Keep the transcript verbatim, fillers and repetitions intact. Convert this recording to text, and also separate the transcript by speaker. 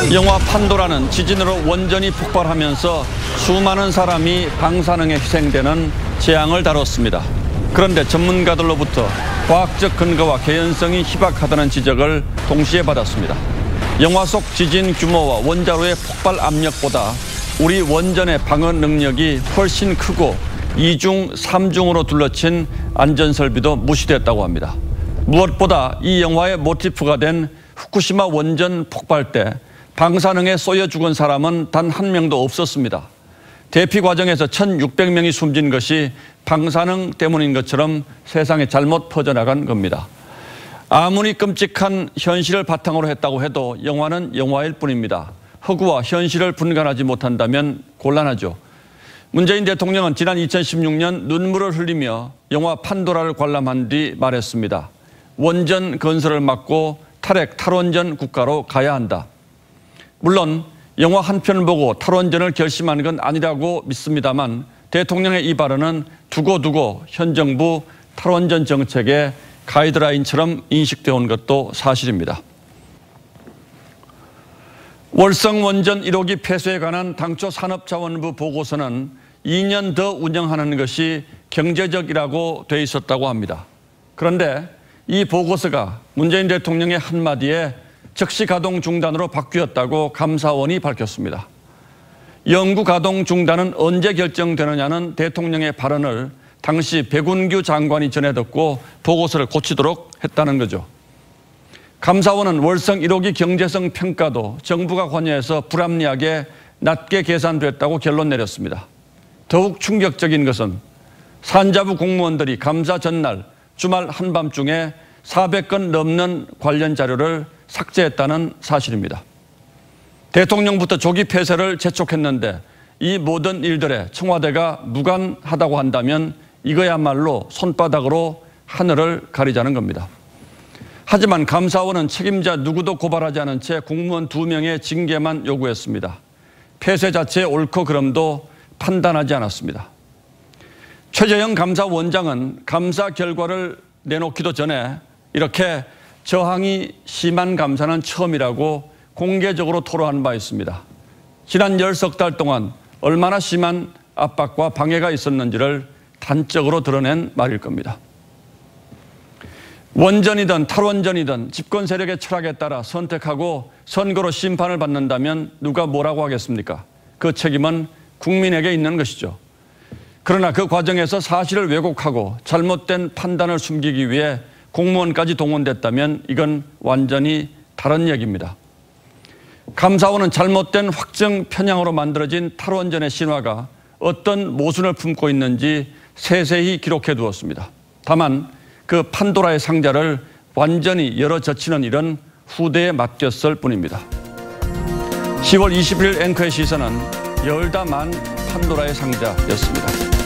Speaker 1: 영화 판도라는 지진으로 원전이 폭발하면서 수많은 사람이 방사능에 희생되는 재앙을 다뤘습니다. 그런데 전문가들로부터 과학적 근거와 개연성이 희박하다는 지적을 동시에 받았습니다. 영화 속 지진 규모와 원자로의 폭발 압력보다 우리 원전의 방어 능력이 훨씬 크고 이중, 삼중으로 둘러친 안전설비도 무시됐다고 합니다. 무엇보다 이 영화의 모티프가 된 후쿠시마 원전 폭발 때 방사능에 쏘여 죽은 사람은 단 한 명도 없었습니다. 대피 과정에서 천육백 명이 숨진 것이 방사능 때문인 것처럼 세상에 잘못 퍼져나간 겁니다. 아무리 끔찍한 현실을 바탕으로 했다고 해도 영화는 영화일 뿐입니다. 허구와 현실을 분간하지 못한다면 곤란하죠. 문재인 대통령은 지난 이천십육 년 눈물을 흘리며 영화 판도라를 관람한 뒤 말했습니다. 원전 건설을 막고 탈핵 탈원전 국가로 가야 한다. 물론 영화 한 편을 보고 탈원전을 결심한 건 아니라고 믿습니다만 대통령의 이 발언은 두고두고 현 정부 탈원전 정책의 가이드라인처럼 인식되어 온 것도 사실입니다. 월성 원전 일 호기 폐쇄에 관한 당초 산업자원부 보고서는 이 년 더 운영하는 것이 경제적이라고 돼 있었다고 합니다. 그런데 이 보고서가 문재인 대통령의 한마디에 즉시 가동 중단으로 바뀌었다고 감사원이 밝혔습니다. 연구 가동 중단은 언제 결정되느냐는 대통령의 발언을 당시 백운규 장관이 전해 듣고 보고서를 고치도록 했다는 거죠. 감사원은 월성 일 호기 경제성 평가도 정부가 관여해서 불합리하게 낮게 계산됐다고 결론 내렸습니다. 더욱 충격적인 것은 산자부 공무원들이 감사 전날 주말 한밤중에 사백 건 넘는 관련 자료를 삭제했다는 사실입니다. 대통령부터 조기 폐쇄를 재촉했는데 이 모든 일들에 청와대가 무관하다고 한다면 이거야말로 손바닥으로 하늘을 가리자는 겁니다. 하지만 감사원은 책임자 누구도 고발하지 않은 채 공무원 두 명의 징계만 요구했습니다. 폐쇄 자체의 옳고 그름도 판단하지 않았습니다. 최재형 감사원장은 감사 결과를 내놓기도 전에 이렇게 저항이 심한 감사는 처음이라고 공개적으로 토로한 바 있습니다. 지난 열석 달 동안 얼마나 심한 압박과 방해가 있었는지를 단적으로 드러낸 말일 겁니다. 원전이든 탈원전이든 집권 세력의 철학에 따라 선택하고 선거로 심판을 받는다면 누가 뭐라고 하겠습니까? 그 책임은 국민에게 있는 것이죠. 그러나 그 과정에서 사실을 왜곡하고 잘못된 판단을 숨기기 위해 공무원까지 동원됐다면 이건 완전히 다른 얘기입니다. 감사원은 잘못된 확정 편향으로 만들어진 탈원전의 신화가 어떤 모순을 품고 있는지 세세히 기록해 두었습니다. 다만 그 판도라의 상자를 완전히 열어젖히는 일은 후대에 맡겼을 뿐입니다. 시월 이십일 일 앵커의 시선은 열다 만 판도라의 상자였습니다.